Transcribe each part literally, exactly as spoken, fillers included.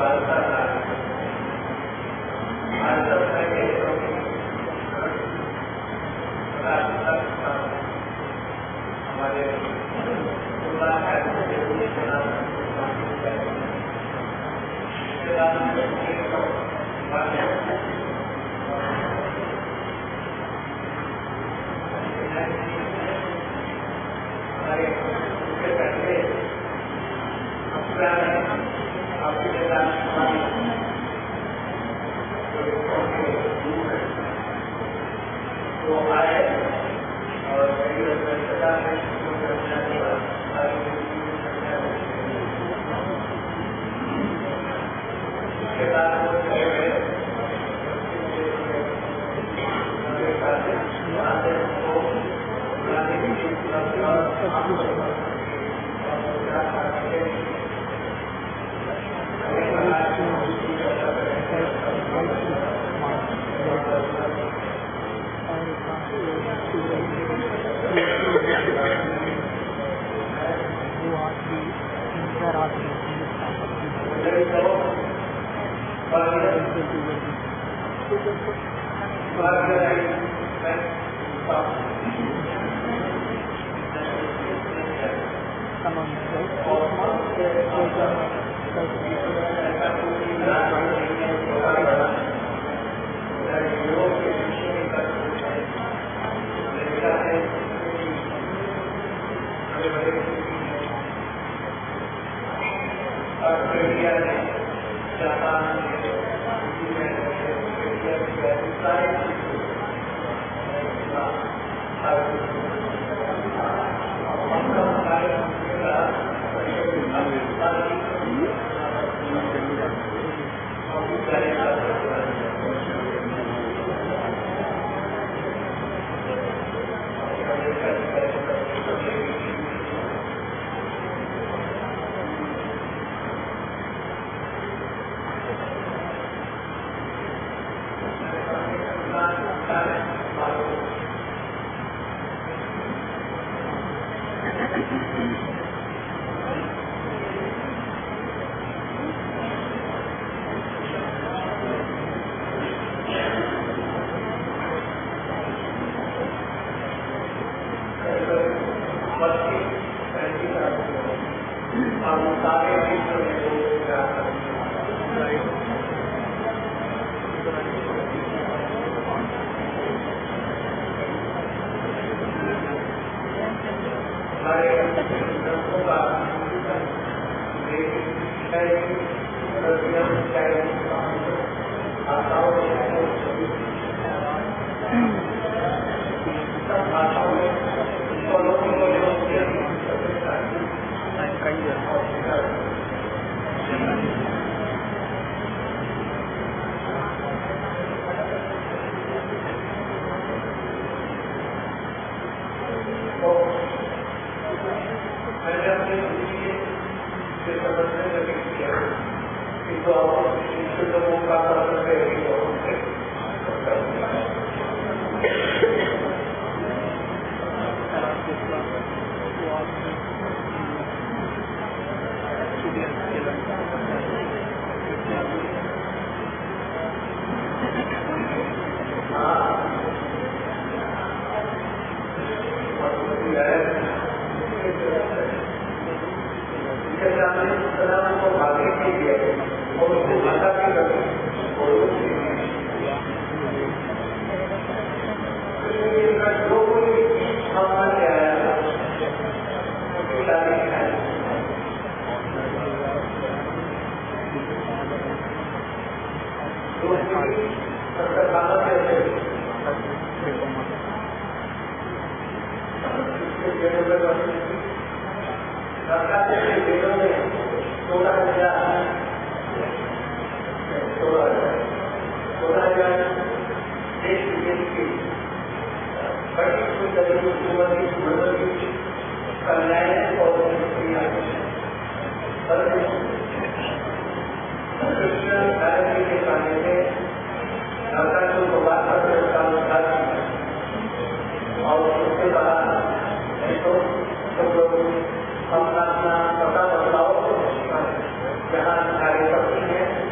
जहाँ सारी शक्ति है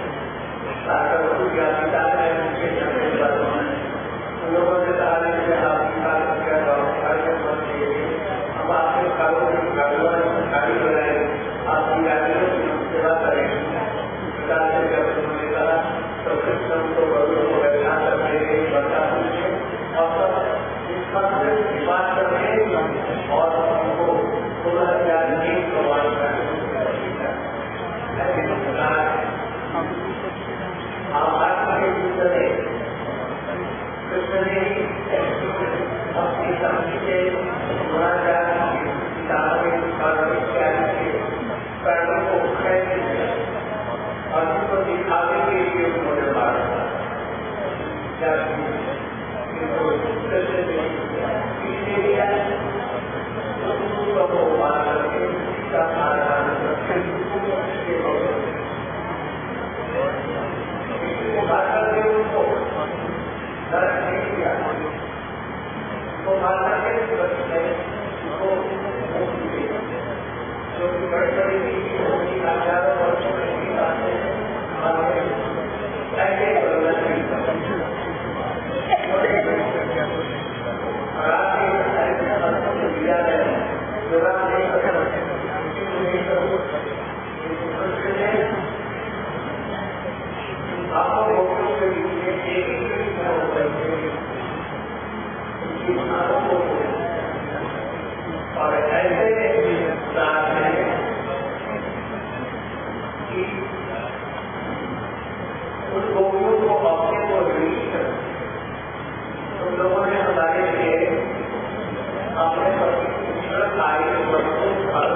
और ऐसे रात है कि उस गोपियों को अपने को रीच कर उन लोगों ने हमारे लिए अपने प्रतिष्ठित आय वस्तु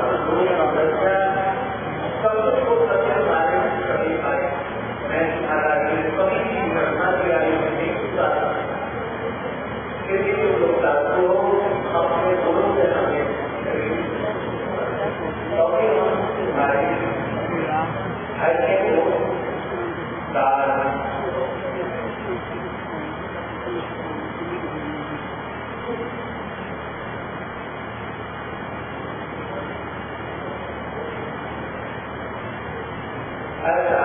सब को सत्य सारे सभी पाए। मैं महाराज कभी की घटना की आई नहीं फिर भी उन लोग को अपने गुरु से हमें ऐसे वो दाल ऐसा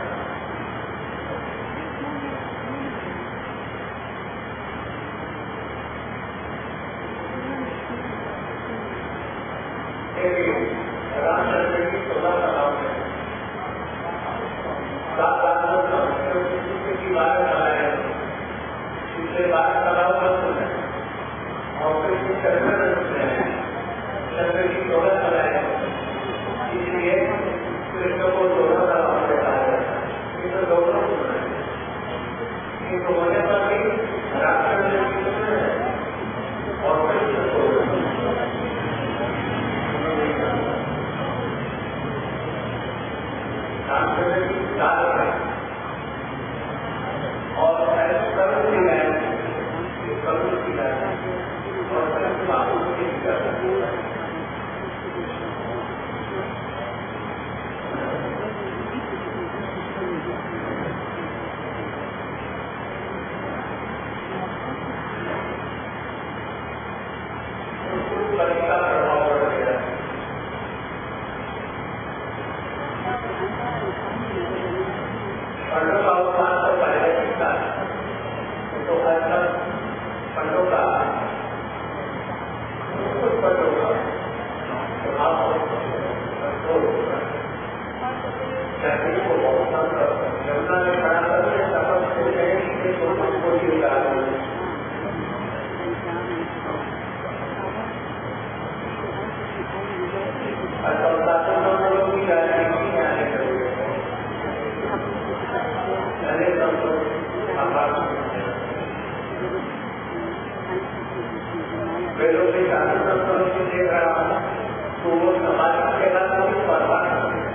रामचंद्र की सोलह तालाब में सात लाख की बारह बनाए पिछले बारह तालाब में और फिर शंकर शंकर की सोलह बनाए इसलिए कृष्ण को सोलह तालाब में कहा जाता है। तो दोनों इनको होने पर भी रामचंद्र की कृष्ण है और कृष्ण को और करुण की है करुण की है और बाबू की परीक्षा प्रभाव पड़ गया पंडों का अवसान तो पहले दिखता है तो हर तक पंडों का कुछ पंडों का प्रभाव शरीर को बहुत यमुना में खड़ा करके शपथ देते हैं कि तो हमको ही उतार लोग की राजनीति में आने करोगे पहले सब लोग वेदों के शासन संस्थानों को देख रहा हूँ तो वो समाज के बाद कोई बर्बाद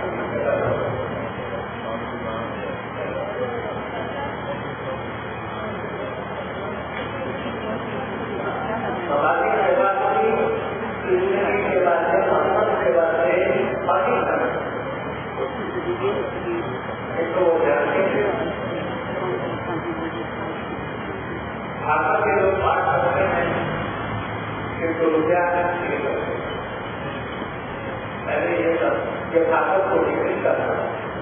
समाज की सेवा की कृष्ण की सेवा से संत सेवा से बाकी इसको ध्यान देंगे। भाषा के लोग बात करते हैं किंतु क्या पहले ये सब ये भाषा को नहीं करता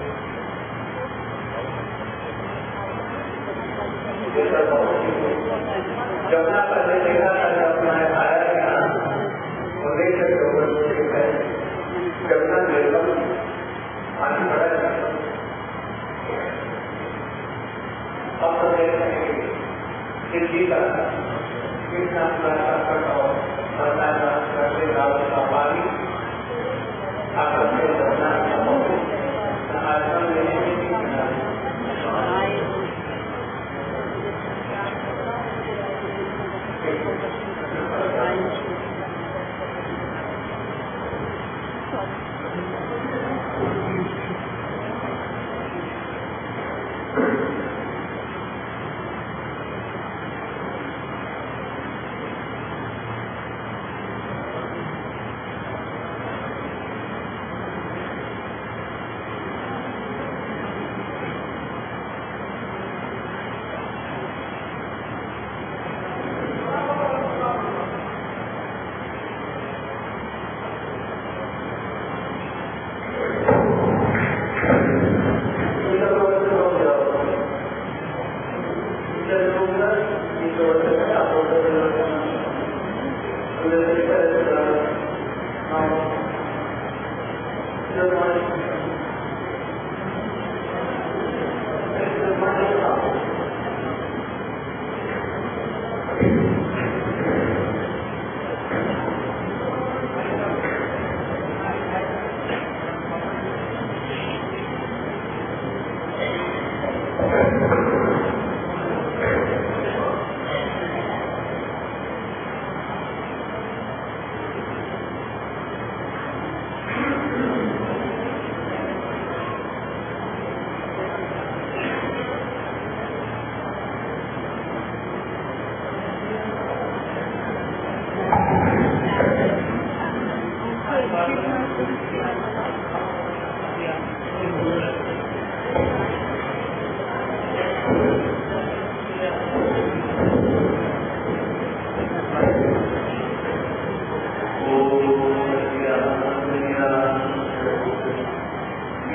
ये सब जमुना पहले देखा था जब मैं आया यहाँ और देख सकते हो जमुना निर्मल पानी बड़ा अब तो देख रहे सिद्धि का कृष्णा का कटाव बताना करते गाँव का पानी आकर के जमुना आश्रम लेने की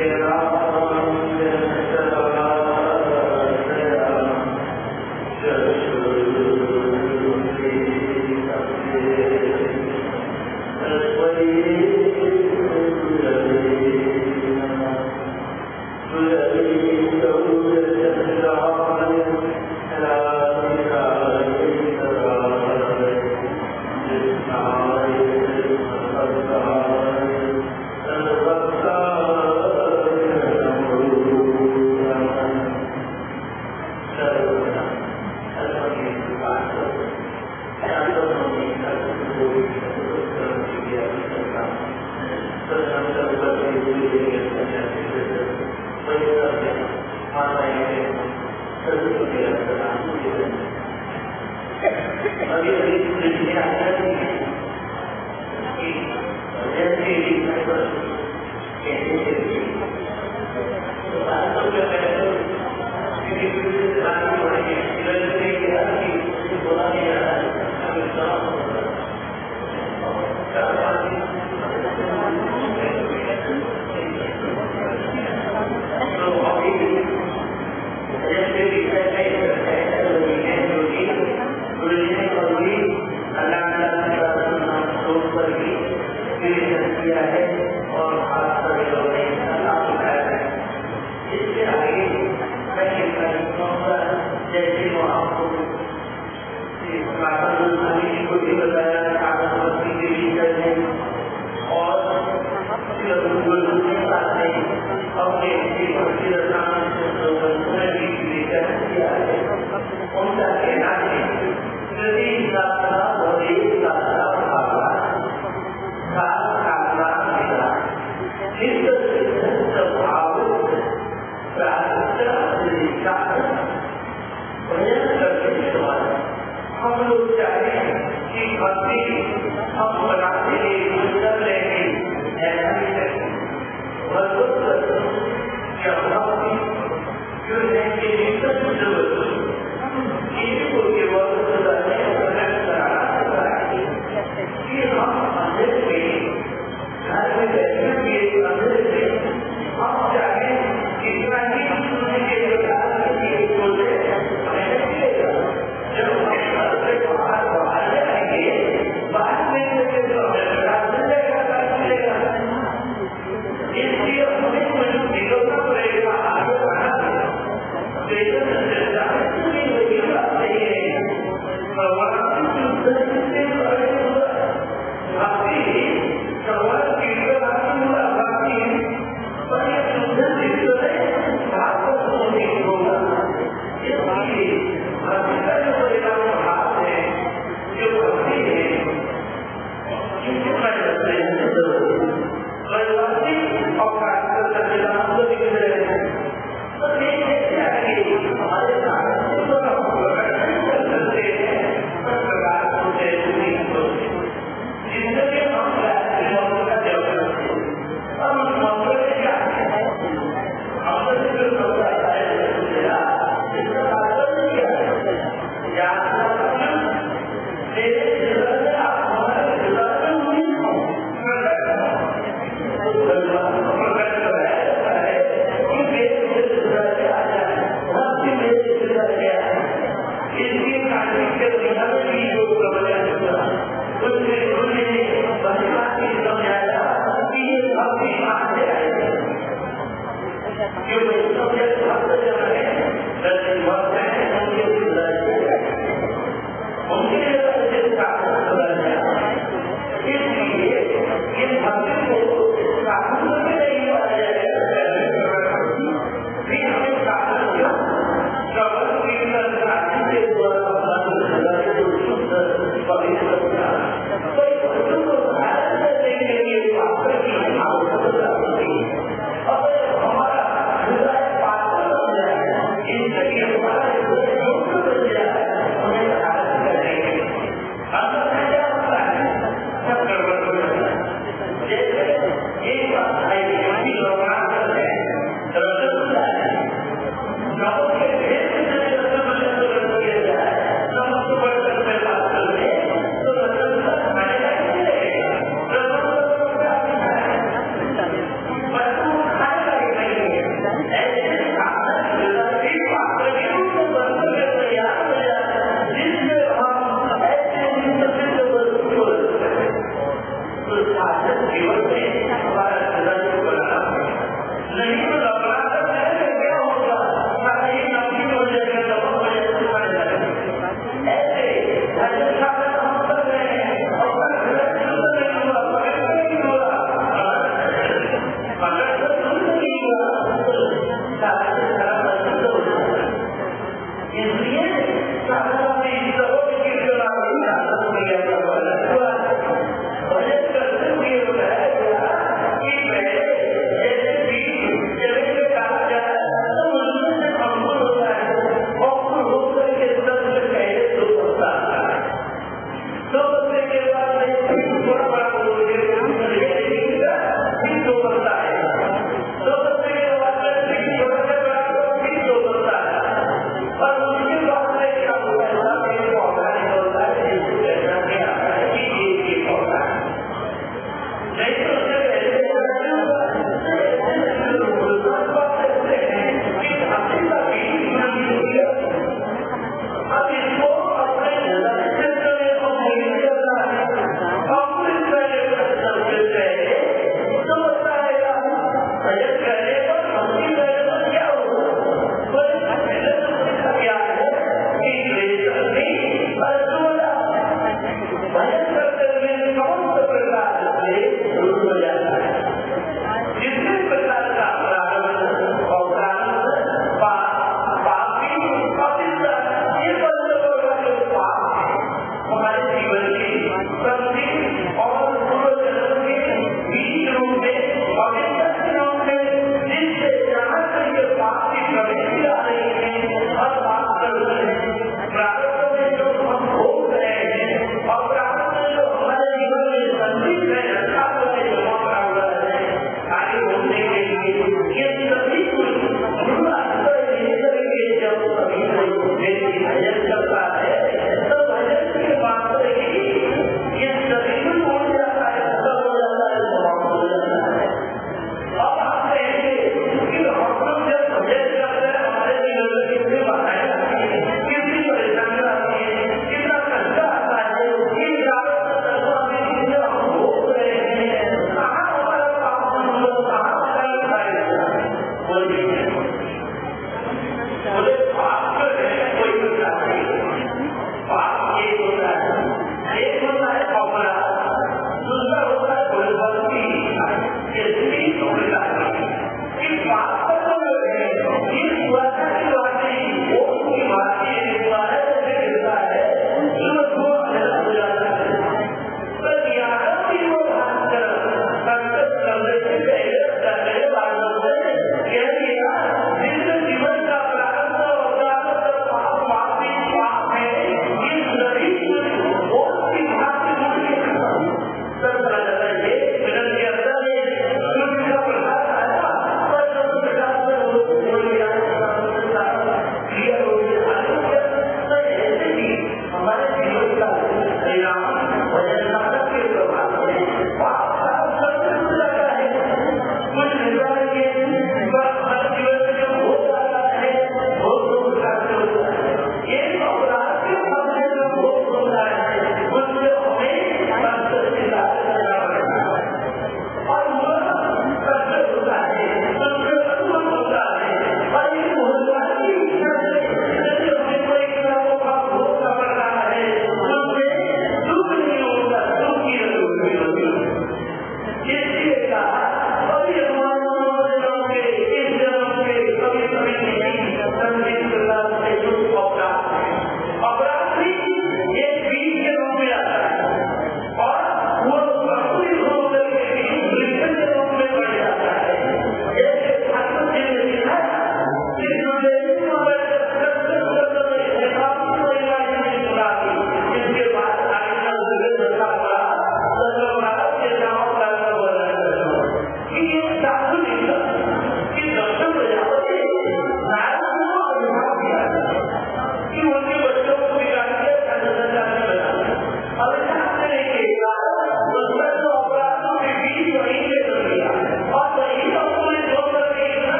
हमारा हृदय पात्र हो जाए, इन सभी हमारा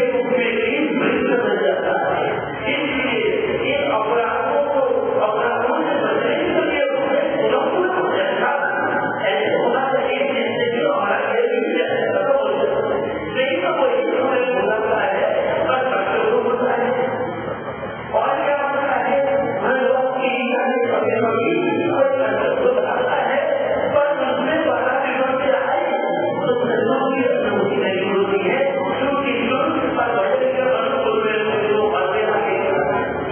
रूप में भी मृत्यु बन जाता है। इसलिए इन अपराधों को अपराधों से बचने के लिए उसमें गुणों को जैसा ऐसे होना चाहिए जिससे कि हमारा खेल खत्म हो जाए। नहीं तो कोई हमें बुलाता है पर बच्चों को होता है और क्या होता है हर लोग की कभी कभी कोई बच्चों को बुलाता है पर उसमें बड़ा विपत्ति आए तो बच्चों की अनुभूति नहीं होती है क्योंकि और बड़े के मन को जो आगे आगे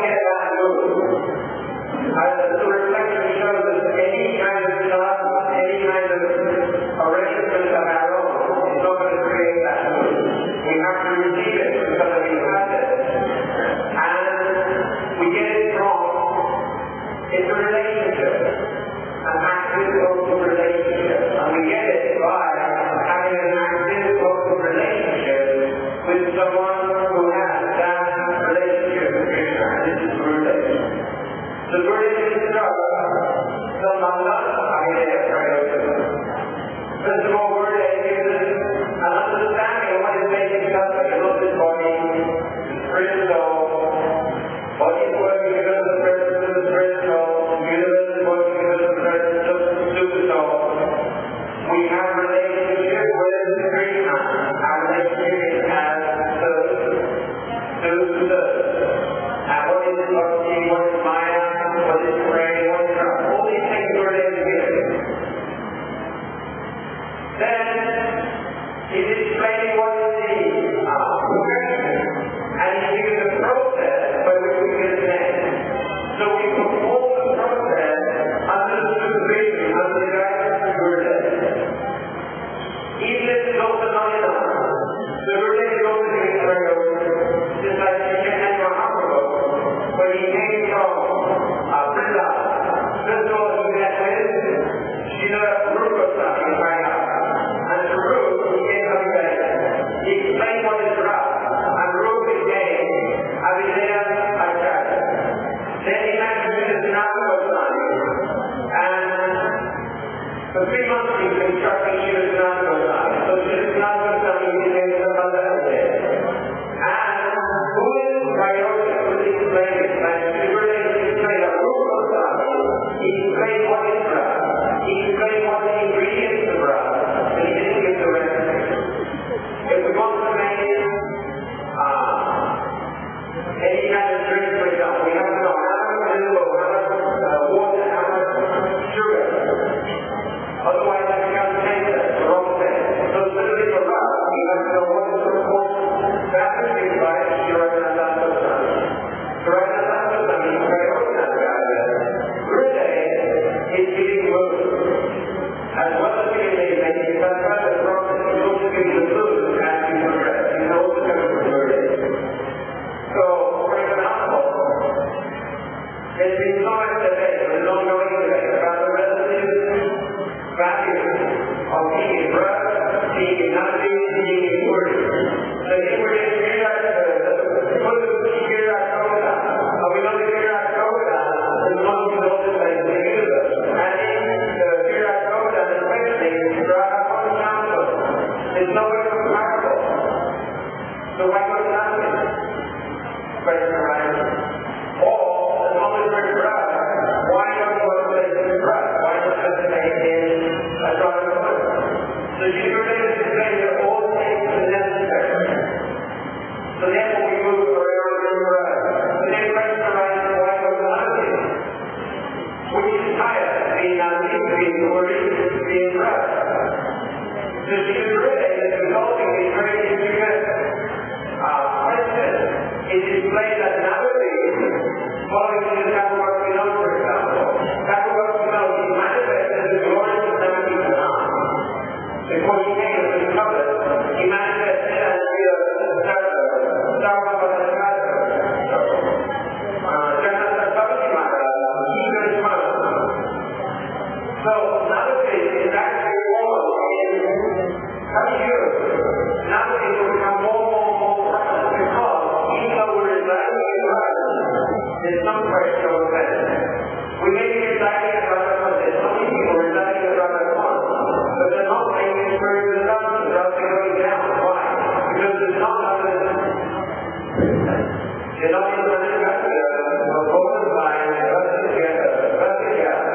get that mood, as the reflection shows us any kind of thought, any kind of arrangement of our own is not going to create that mood. We have to receive it because we have it. And we get it wrong. It's a relationship, an active social relationship. And we get it by having an active social relationship with someone who has that relationship with Krishna. And this is Gurudev. The Gurudev instructs Samanda Ahidaya Prayoga. First of all, Gurudev gives us an understanding of what is making us like a little bit body, spirit and soul. Body is working because of the presence of the spirit and soul. Universe is working because of the presence of the super soul. We have a relationship with Krishna. Our relationship is as service. Service to service. And what is bhakti, what is maya, what is prayer, what is love? All these things are related here. Then, he's explaining what is the uh, progression. And he gives a process by which we get an end. So we perform the process under the supervision, under the guidance of Gurudev. Even if it's also not enough, the Gurudev is also doing prayer, just like Srimad Maharaja, when he came from uh, Vrindavan. First of all, he met with Srila Rupa Goswami in Narayan. And to Rupa, he came from India. He explained what is Rupa. And Rupa became Abhidaya Acharya. Then he met with Srila Goswami. And for three months he was instructing Srila Goswami. So Srila Goswami became the mother of it. And who is Rayoga? Who is explaining it? And Sri Gurudev explained that Rupa Goswami, he explained what is Brahma. He explained what the ingredients of Brahma. And he didn't give the recipe. If we want to make uh, any kind of drink, for example, we have to know how much milk, how much uh, water, how much sugar. Otherwise, that becomes tasteless, the wrong thing. So, similarly for us, we have to know what is the proportion. That is given by Srimad Goswami. Srimad Goswami is very open about it. Gurudev is giving food. As well as giving the basic, but as the process is also giving the food as we progress. It's also coming from Gurudev. So, for example, there's been so much debate, there's ongoing debate about the relative value of being in breath, being in nothing, being in word. So if we're in Virat, the full of Virat Govardhana, and we know the Virat Govardhana is one of the oldest places in the universe. And in the Virat Govardhana, especially, there are one council. There's nowhere comparable. So why go to nothing? Question arises. Or, as long as we're in breath, why not go to places in breath? Why not just stay in a dry wood? So you really explain that all things are necessary. So therefore we move around in breath. The next question arises, why go to nothing? Which is higher, being unseen or being breath? So you really is resolving these very intricate uh, questions. It explains that another thing, following the Govardhana, for example, Govardhana is manifested as the glory of Narayan. Before he came to the covenant, he manifested as the Sarvabhadrata. So another thing is actually formed in Kali-yuga. Another thing will become more and more and more prevalent because even though we're residing in Radha, there's some question over that. We may be residing in Radha, there's so many people residing in Radha at once, but they're not making spiritual results. They're also going down. Why? Because there's not other they're not in the Radha. We're both alive, both together, both together.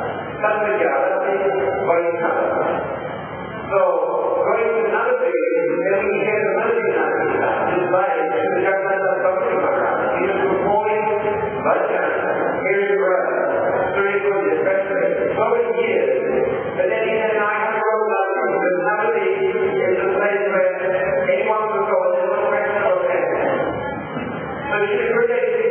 So, going to another thing, then we get the melody now. This body, the Govardhana of Maharaja. He was performing bhajan, hearing breath, spiritual especially, so many years. But then he said, I have to go to nothing, because melody is a place where anyone can go, there's no question of that. So, Shri Gurudev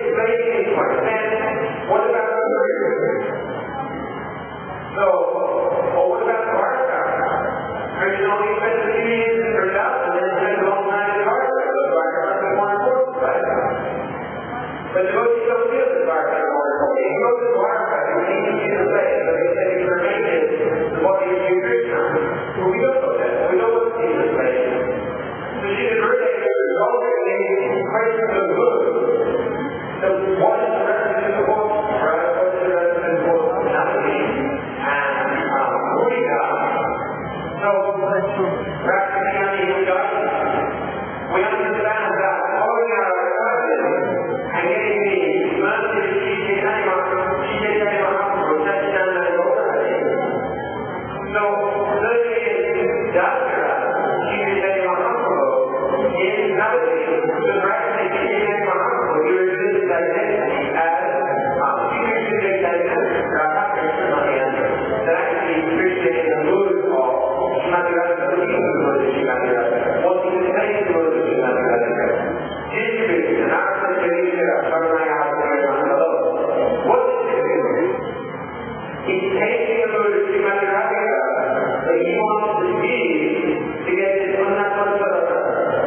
Then, what about the Krishna? So, well, what about Govardhana? Krishna only spent a few years in Vrindavan, and then spent a long time in Govardhana. So Govardhana is more important, right? But devotees don't feel that Govardhana is more important. You go to Govardhana, you need to see the way, but they say you remain in the body of Sri Krishna. Well, we don't know that. We don't want to see this way. So she did her day, there's already questions of good. So what is the reference to what? Right? What is the reference to what? Nothing. And um, Mudita. So, practicing on the yoga, we understand that following our practice and getting the mercy of Sri Chaitanya Mahaprabhu, Satchidananda and Govardhan. So, certainly in Dasara, Sri Chaitanya Mahaprabhu is navigating the practice of Sri Chaitanya Mahaprabhu. He reveals his identity as Sri Chaitanya Radha Krishna Narayan. That actually Krishna is the mood of Srimad Radha, the mood of Srimad Radha. What he is saying to the mood of Srimad Radha. Is Krishna, Narada Krishna, Karanaya Krishna. What is Krishna? He's taking the mood of Srimad Radha that he wants to use to get his Unnatmasarata.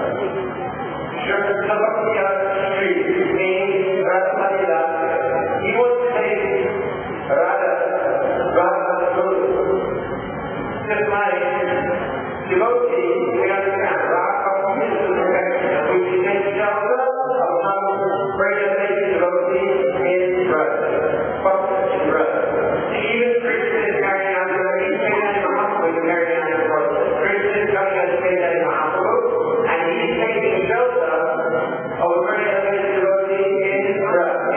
Shravakya Sri, meaning Radha Madhya. He wants to take Radha, Radha Guru. Just like devotee, we understand Radha is the perfection, and we can take shelter of some greater devotee in Radha. Bhakti in Radha. Even Krishna is carrying out the way Chaitanya Mahaprabhu is carrying out the process. Krishna is coming out of Chaitanya Mahaprabhu, and he's taking shelter of a greater devotee in Radha.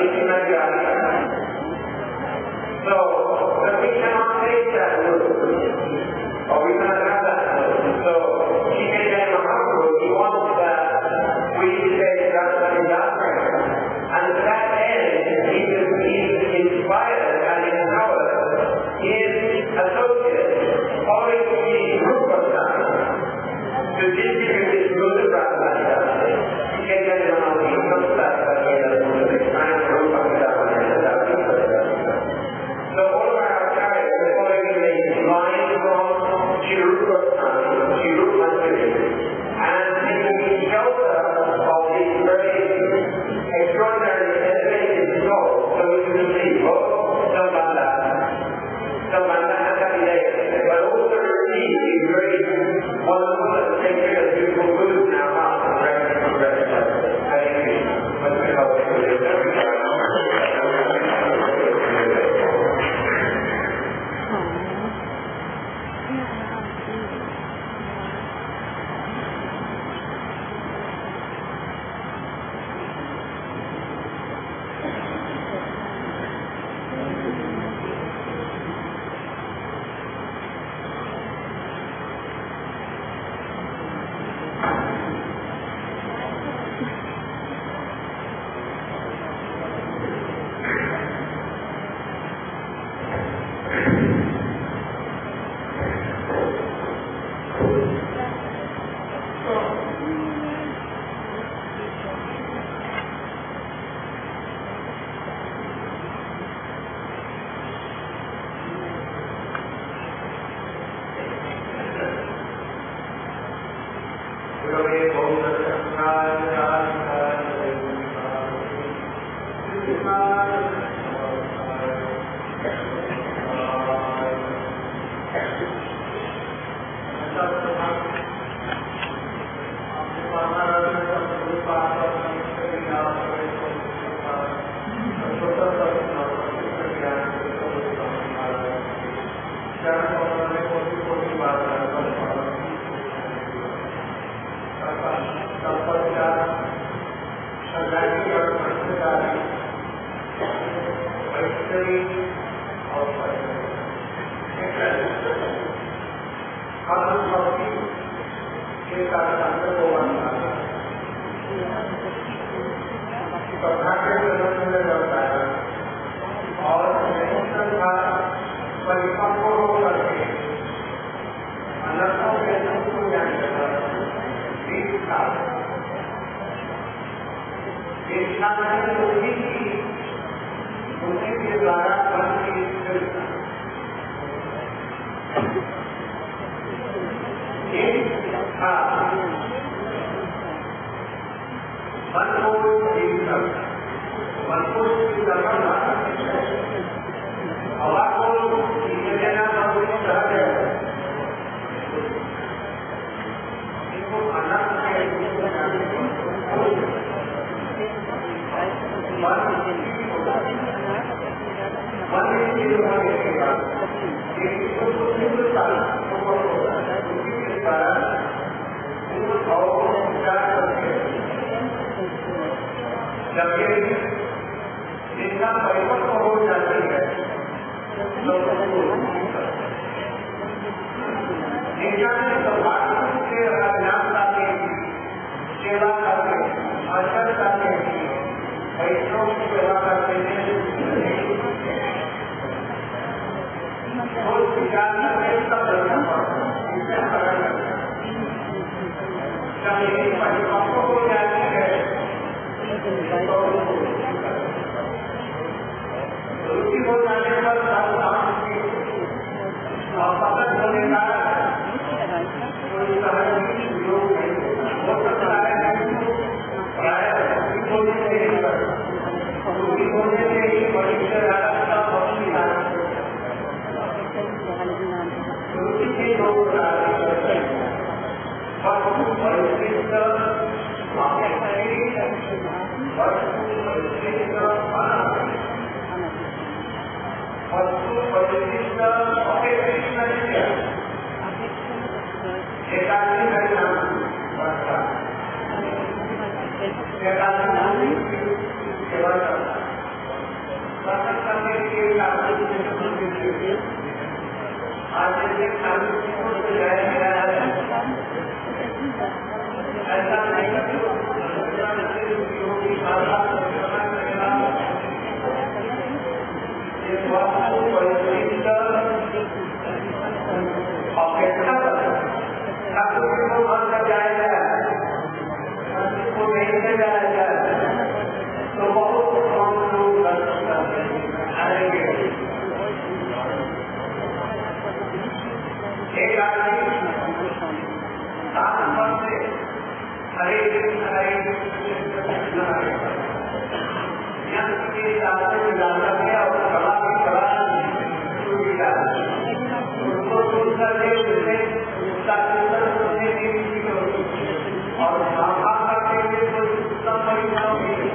So, that we cannot take that route, or we cannot have that route. So, Sri Chaitanya Mahaprabhu, he wants that we take Radha and Yatra. And to that end, he is inspired and empowered his associates, following the Govardhan, to distribute his good of Radha. Sri Chaitanya Mahaprabhu comes back by the end of the music, and so all of our acharyas are following the line from Govardhan, and taking shelter of these very extraordinary elevated souls, so we can see both Sambandha, Sambandha and Kavidaya, but also receive these very wonderful and sacred and beautiful goods in our hearts and reverence and reverence. Hare Krishna. Let's pick up with this. संतोष करना हवा को नीचे लेना बहुत कहा गया है। इनको आनंद जब ये जिनका परिपक्व हो जाती है जिनका सौभाग्य से ज्ञान करके सेवा करके आचरण करके वैष्णव की सेवा करते हैं वो विचार करके सब करना पड़ता है। जब ये परिपक्व हो जाती है रुचि हो जाने पर पसंद होने का कोई सहज योग हो सकता है। होने से रुचि होने से ही मनुष्य का भक्ति रुचि के लोग वस्तु परिशिष्ट वस्तु परिशिष्ट अपेक्षित एकादशी एकादशी सेवा दर्शन करने के लिए आज जाया गया है। ऐसा नहीं अपेक्षा ठाकुर को मन कर जाएगा को नहीं ले जाया जाए तो बहुत कम लोग दर्शन आएंगे। एक आदमी सात वर्ष से हरे कृष्ण हरे कृष्ण यंत्र के साथ में जाना गया और कला भी कला शुरू किया उसको सुन करके उसने उसका चिंतन सुनने की और साधा करते हुए कोई उत्तम परिणाम मिले।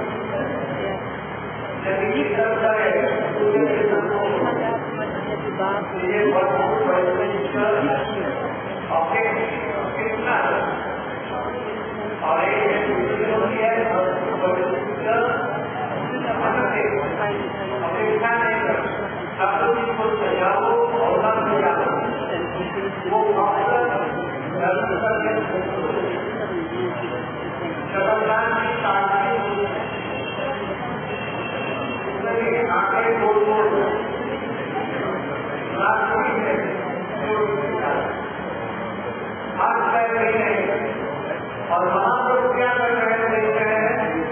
यदि ये सब करे पूरे चिंतन को ये वस्तु परिश्रम अपेक्षा और एक होती है अपेक्षा नहीं कर ठाकुर जी को सजाओ और सजाओ वो जबरदान की ताकत आंखें बोल बोल हाथ पैर नहीं है और महापुरुष क्या कर रहे हैं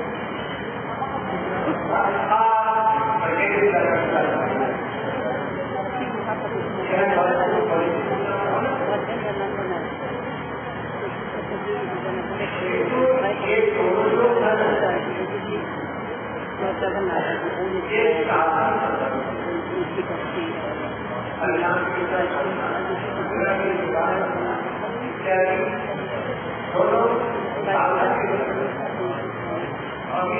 अभी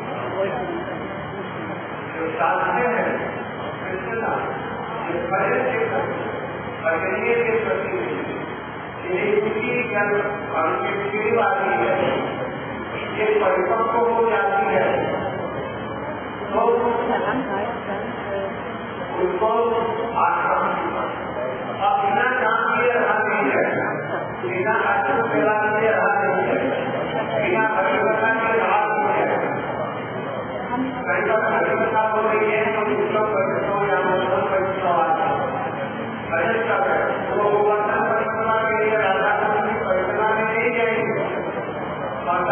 जो शास्त्र है भजनीय के प्रति आती है ये परिपक्व हो जाती है तो उनको आश्रम अब बिना काम किए रहा नहीं है बिना आश्रम सेवा किए रहा नहीं है बिना भगवता के रहा नहीं है। कई बार भगवता हो रही है तो दूसरों परिश्रम या दूसरों परिश्रम आते भजन कर रहे तो गोवर्धन परिक्रमा के लिए राधा कृष्ण की परिक्रमा में नहीं जाएंगे और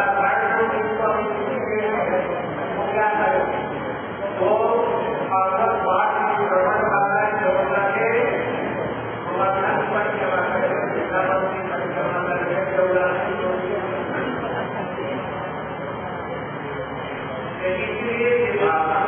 वो क्या करें तो अगर बात की भ्रमण करना है जबरदस्त के गोवर्धन परिक्रमा करें वृंदावन की परिक्रमा करें इसलिए ये बात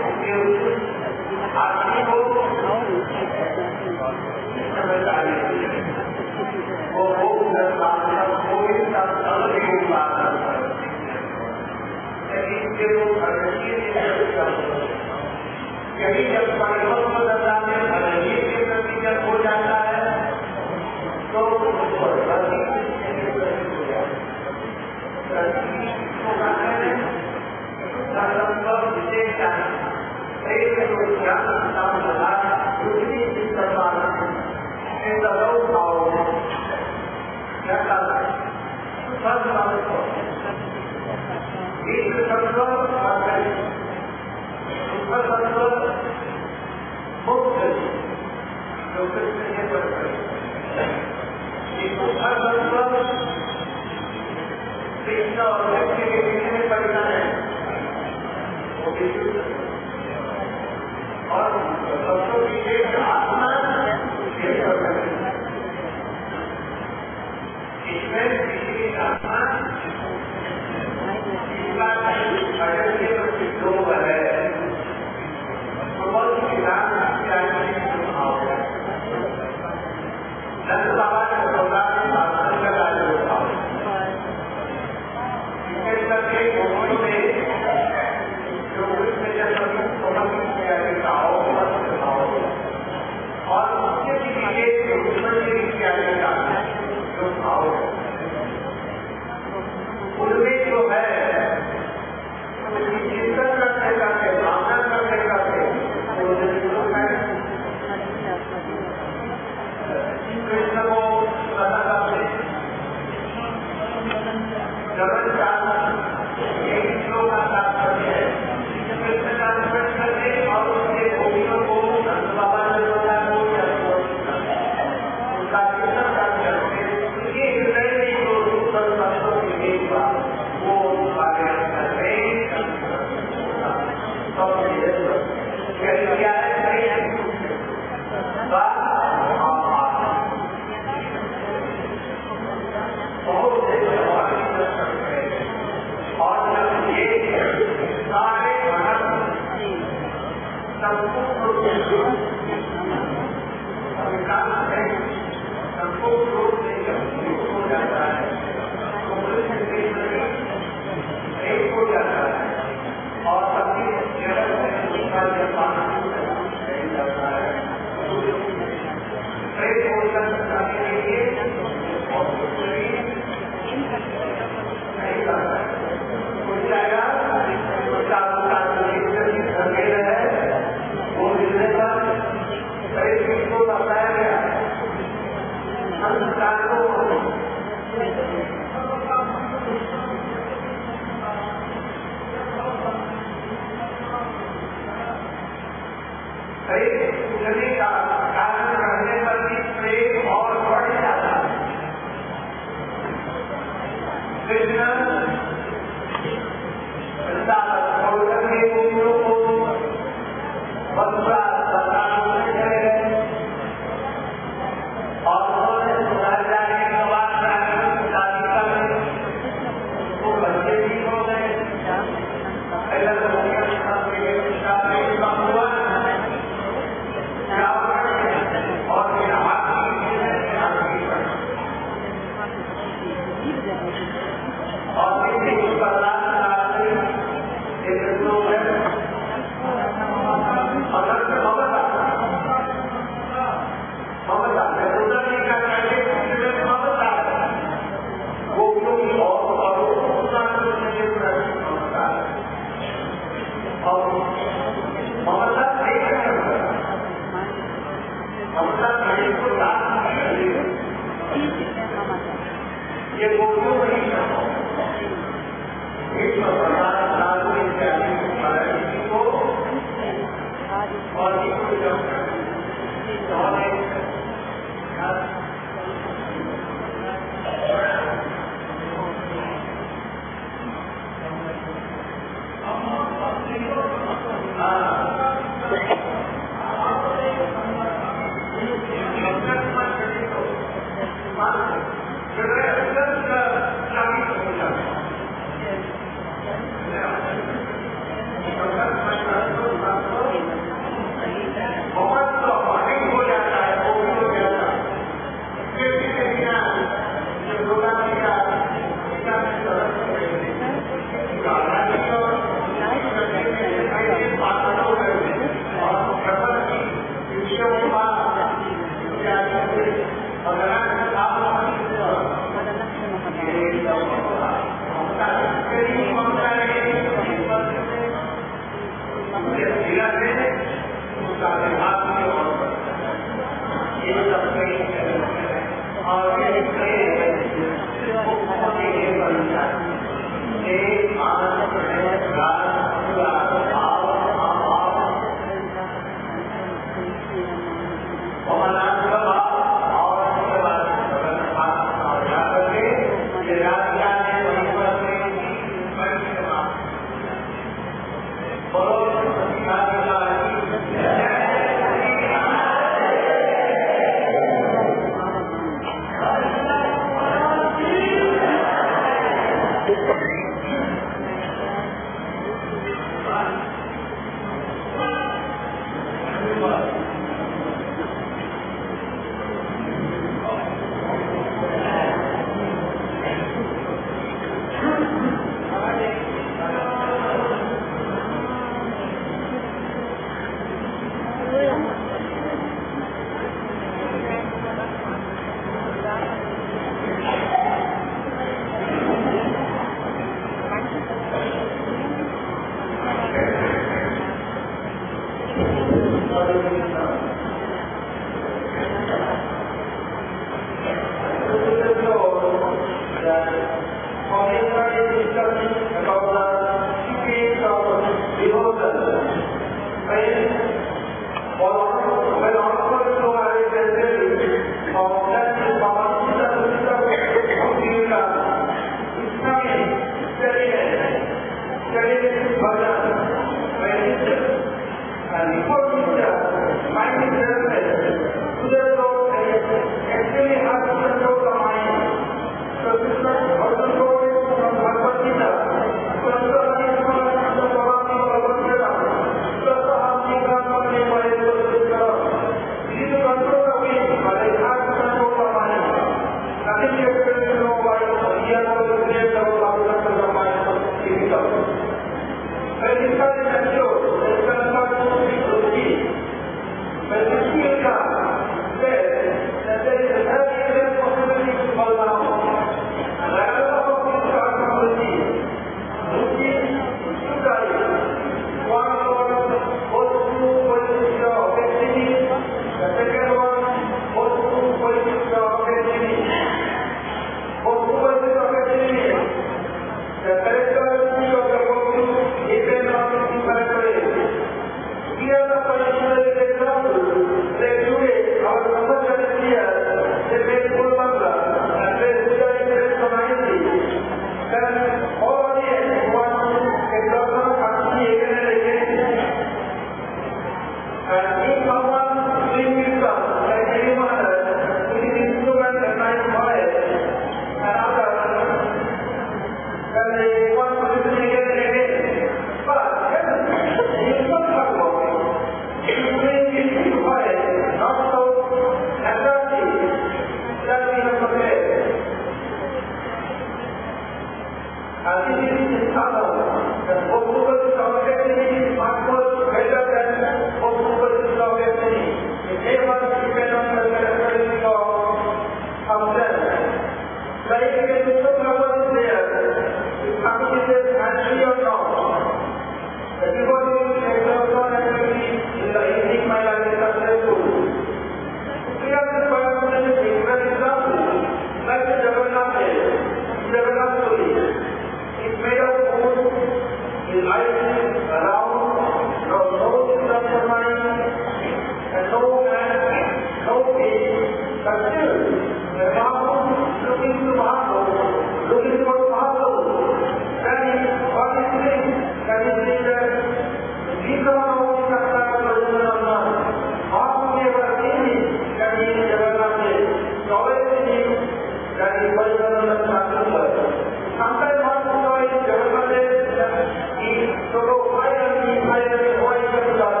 Sometimes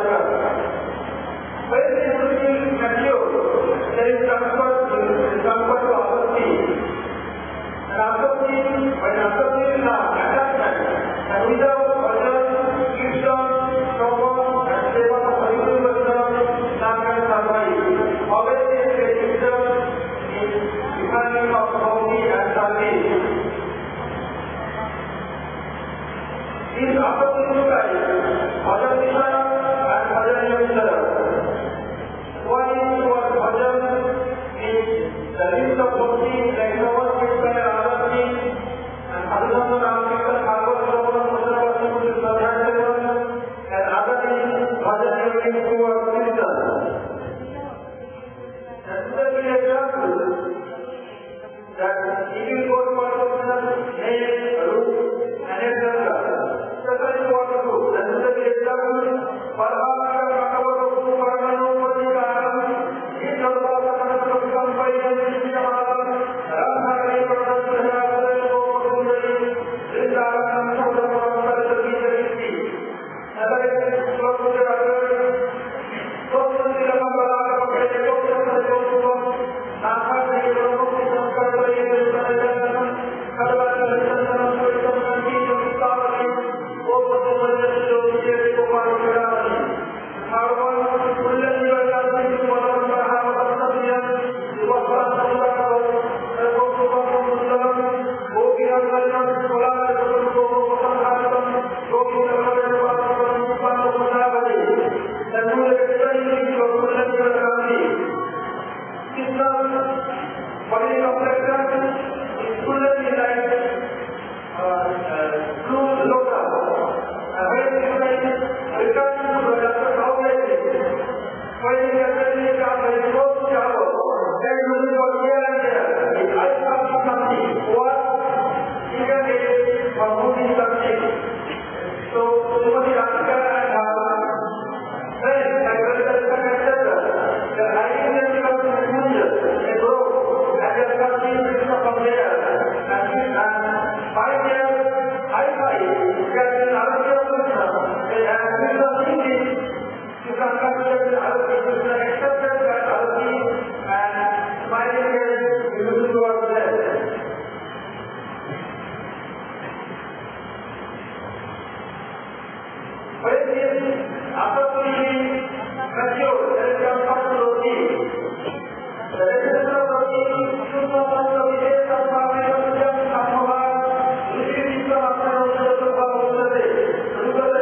when he is after fully matured, there is some sort of roti. The definition of roti should not be the way of Maharaja, Samava, Ruchi, Vishwa, Apna, Uddhava, Uddhava, Uddhava,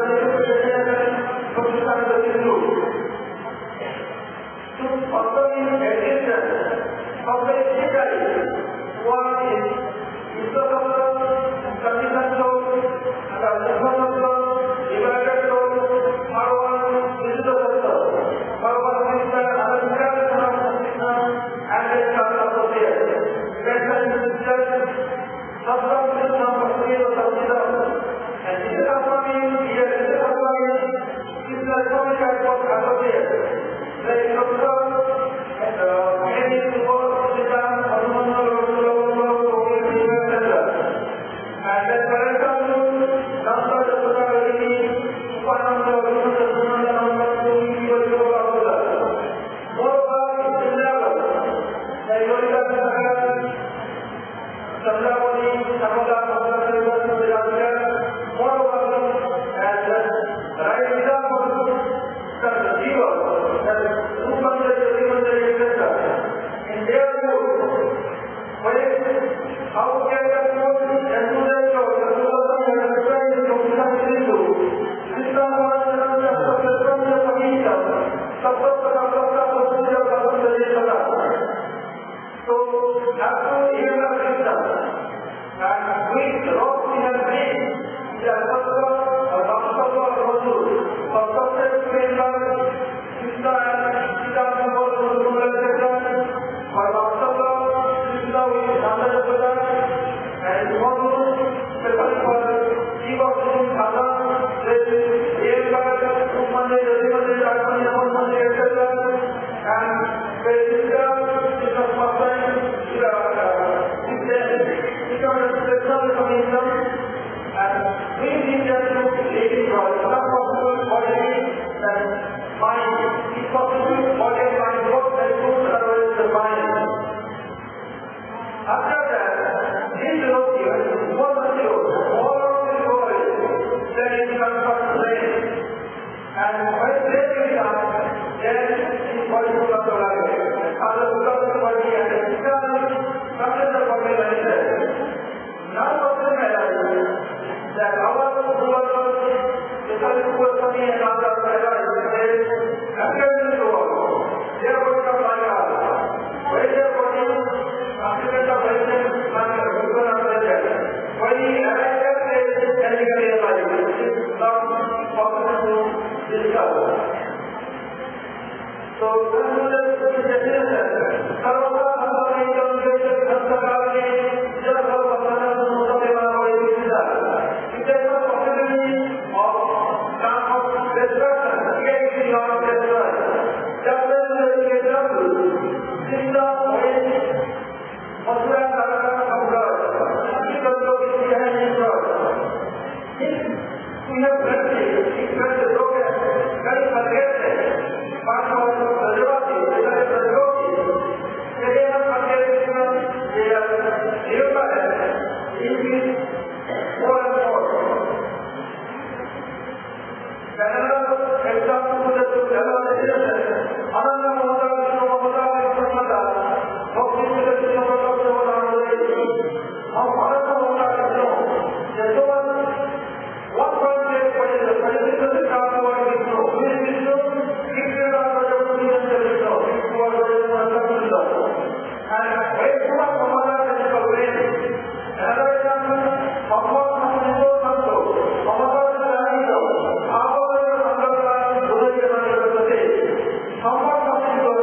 to also in addition of the Siddhai, one is Vishwasabha, Condition Soul, and the Vishwasabha, divided soul, Bhagavan, Vishwasabha, Bhagavan Krishna, Anandika, Krishna, and the Chakra Associate. Krishna is just Sabha Krishna, Bhaktivedanta, Sabha. And this is Goswami, here is Goswami, this is Goswami type of associate. There is also and many words written Hanuman and the current also Nanda Jasuna Gari, Upananda Guru Jasuna Nanda Guru Yoga Guru. Moreover, Vrindavan, the Yoga Sagar, Chandravani, Samada, Samada, Samada, moreover, as the right example, the Jiva, in their view, how can the food and to the show, the Goswami and the friend is Goswami Hindu, Krishna Maharaja, the Goswami of Pagita, Sapata, Sapata, Sapata, Sapata, so, after hearing the Krishna, and with rock in a tree, the Sapata, a Sapata, a Rosu, a Sapata, Krishna and Krishna and after that, these Europeans, more mature, more of the world, then it becomes rain. And when they will come, then this body will come to life. Father will come to the body and it becomes something the body like that. Now what we realize that our Guru, the Goswami and other Maharaja, after this world, they are going to come like us. When they are going after the Vajjan, after the Guru and the when he arrives at the technical realization, it is not possible to discover. So, this is the definition. Sarvata Bhavani Janveda Bhaktavani Jala Govardhana Nutavema Vaidya. It is a possibility of some of destruction, against your destruction. Just as an example, Krishna went Mathura Narayana of God. He controls his behind his God. We have plenty. He went to look at very forgetful. Part of the Rajavati, the Rajavati. They are not forgetful. They are irreparable. It is more and more. Another example to the Rajavati. Ananda Maharaja, Maharaja, Maharaja, Bhaktivedanta, how Maharaja Maharaja know that no one, what one day, what is the principle of the Kama is no. Who is this no? Krishna Rajavati and the Vishnu, who are the Rajavati. And when Srimad Maharaja is away, another example, Maharaja Maharaja Santo, Maharaja Santo, Maharaja Maharaja Buddha Maharaja Maharaja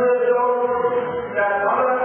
हुए लोग या दौलत